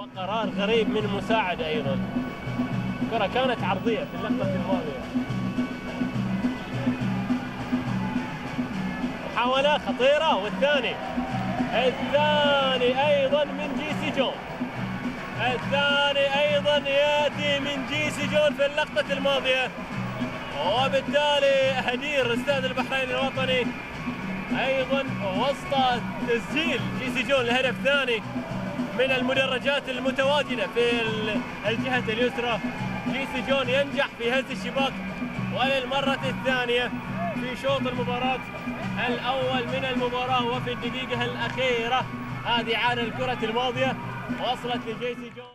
وقرار غريب من المساعد أيضا. الكرة كانت عرضية في اللقطة الماضية. محاولة خطيرة والثاني أيضا من جيسي جون. الثاني أيضا يأتي من جيسي جون في اللقطة الماضية، وبالتالي هدير استاذ البحرين الوطني أيضا وسط تسجيل جيسي جون الهدف الثاني من المدرجات المتواجدة في الجهة اليسرى. جيسي جون ينجح في هز الشباك وللمرة الثانية في شوط المباراة الأول من المباراة وفي الدقيقة الأخيرة. هذه عادة الكرة الماضية وصلت لجيسي جون.